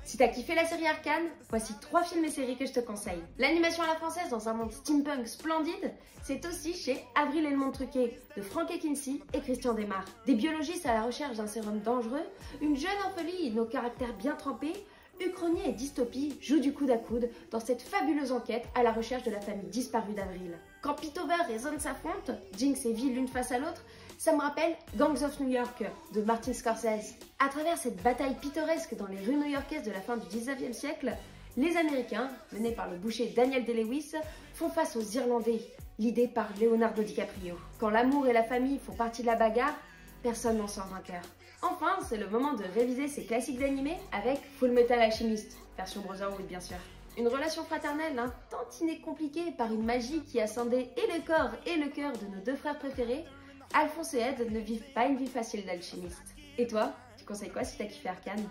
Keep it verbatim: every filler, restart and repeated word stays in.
Si t'as kiffé la série Arcane, voici trois films et séries que je te conseille. L'animation à la française dans un monde steampunk splendide, c'est aussi chez Avril et le monde truqué de Frank Kinsey et Christian Demare. Des biologistes à la recherche d'un sérum dangereux, une jeune orpheline aux caractères bien trempés, Uchronie et dystopie jouent du coude à coude dans cette fabuleuse enquête à la recherche de la famille disparue d'Avril. Quand Piltover et Zone s'affrontent, Jinx et Vi l'une face à l'autre, ça me rappelle Gangs of New York de Martin Scorsese. À travers cette bataille pittoresque dans les rues new-yorkaises de la fin du dix-neuvième siècle, les Américains, menés par le boucher Daniel Day-Lewis, font face aux Irlandais, l'idée par Leonardo DiCaprio. Quand l'amour et la famille font partie de la bagarre, personne n'en sort vainqueur. Enfin, c'est le moment de réviser ces classiques d'animé avec Full Metal Alchemist, version Brotherhood bien sûr. Une relation fraternelle un tantinet compliquée par une magie qui a scindé et le corps et le cœur de nos deux frères préférés, Alphonse et Ed ne vivent pas une vie facile d'alchimiste. Et toi, tu conseilles quoi si t'as kiffé Arcane ?